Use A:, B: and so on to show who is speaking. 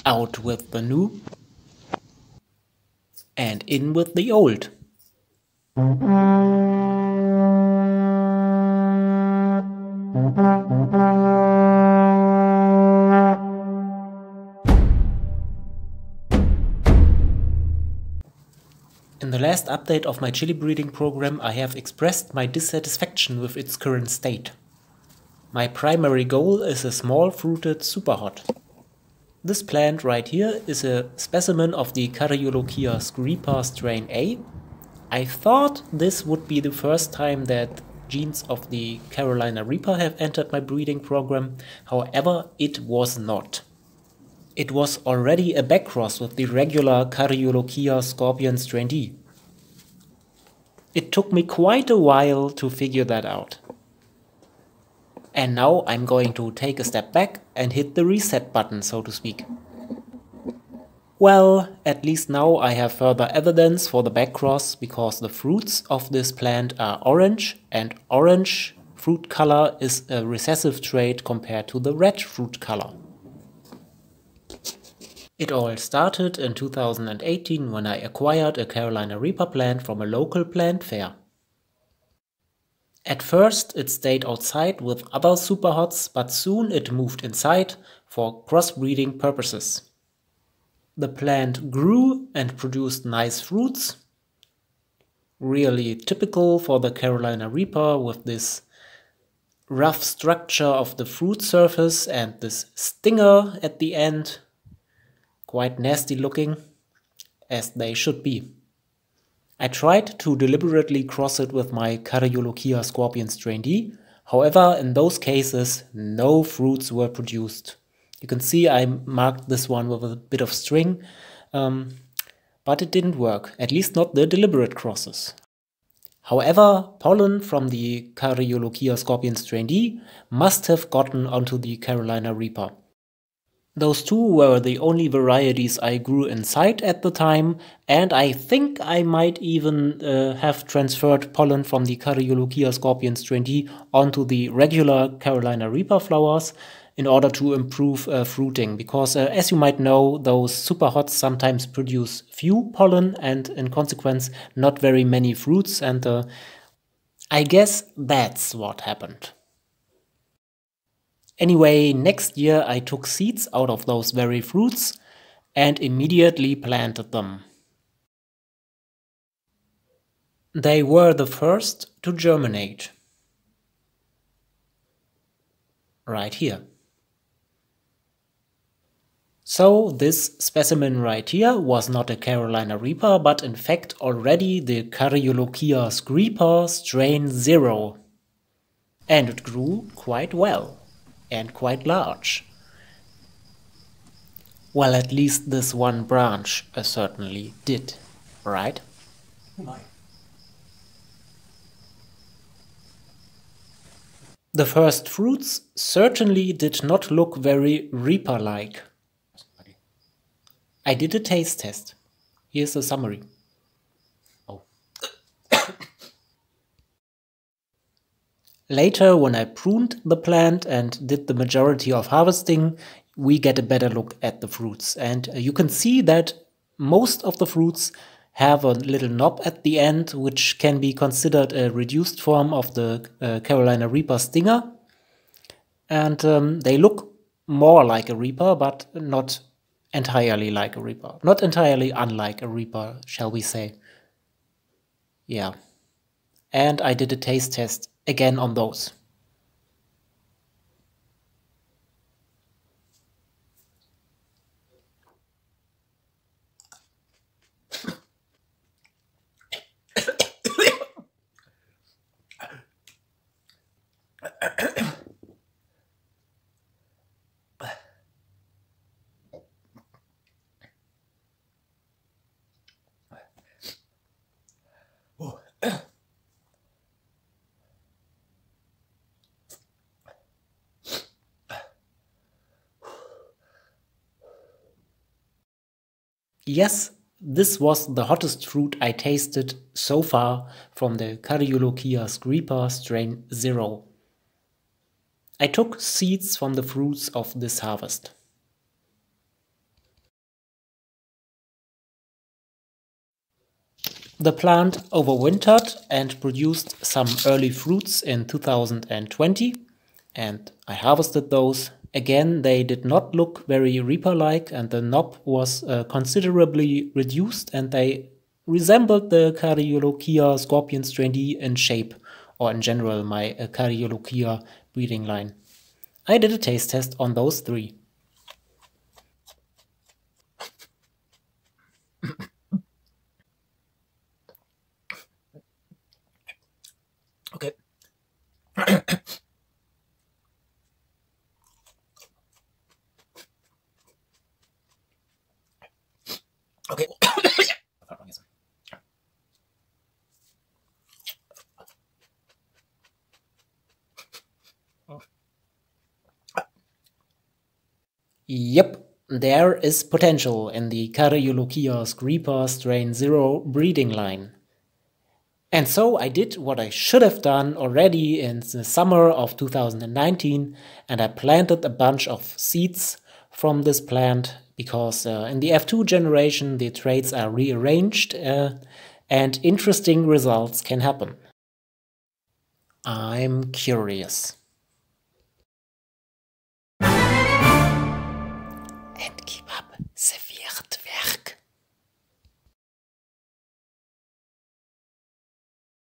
A: Out with the new and in with the old. In the last update of my chili breeding program, I have expressed my dissatisfaction with its current state. My primary goal is a small fruited super hot. This plant right here is a specimen of the Caryolochia screepa strain A. I thought this would be the first time that genes of the Carolina Reaper have entered my breeding program, however it was not. It was already a backcross with the regular Caryolochia scorpion strain D. It took me quite a while to figure that out. And now I'm going to take a step back and hit the reset button, so to speak. Well, at least now I have further evidence for the backcross, because the fruits of this plant are orange, and orange fruit color is a recessive trait compared to the red fruit color. It all started in 2018 when I acquired a Carolina Reaper plant from a local plant fair. At first it stayed outside with other super hots, but soon it moved inside for crossbreeding purposes. The plant grew and produced nice fruits, really typical for the Carolina Reaper, with this rough structure of the fruit surface and this stinger at the end. Quite nasty looking, as they should be. I tried to deliberately cross it with my Caryolochia scorpion strain D, however in those cases no fruits were produced. You can see I marked this one with a bit of string, but it didn't work, at least not the deliberate crosses. However, pollen from the Caryolochia scorpion strain D must have gotten onto the Carolina Reaper. Those two were the only varieties I grew inside at the time, and I think I might even have transferred pollen from the Caryolochia scorpion strain D onto the regular Carolina Reaper flowers in order to improve fruiting, because as you might know, those super hots sometimes produce few pollen and in consequence not very many fruits, and I guess that's what happened. Anyway, next year I took seeds out of those very fruits and immediately planted them. They were the first to germinate. Right here. So this specimen right here was not a Carolina Reaper, but in fact already the Caryolochia screepa strain 0. And it grew quite well. And quite large. Well, at least this one branch certainly did, right? The first fruits certainly did not look very Reaper-like. I did a taste test. Here's a summary. Later, when I pruned the plant and did the majority of harvesting, we get a better look at the fruits. And you can see that most of the fruits have a little knob at the end, which can be considered a reduced form of the Carolina Reaper stinger. And they look more like a Reaper, but not entirely like a Reaper. Not entirely unlike a Reaper, shall we say. Yeah. And I did a taste test again on those. Yes, this was the hottest fruit I tasted so far from the Caryolochia screepa strain 0. I took seeds from the fruits of this harvest. The plant overwintered and produced some early fruits in 2020, and I harvested those. Again, they did not look very Reaper-like, and the knob was considerably reduced, and they resembled the Cariolochia scorpion strain D in shape, or in general my Cariolochia breeding line. I did a taste test on those 3.
B: Okay. Okay.
A: Yep, there is potential in the Cariolochia Reaper strain 0 breeding line. And so I did what I should have done already in the summer of 2019, and I planted a bunch of seeds from this plant because in the F2 generation the traits are rearranged and interesting results can happen. I'm curious. And keep up the weird work.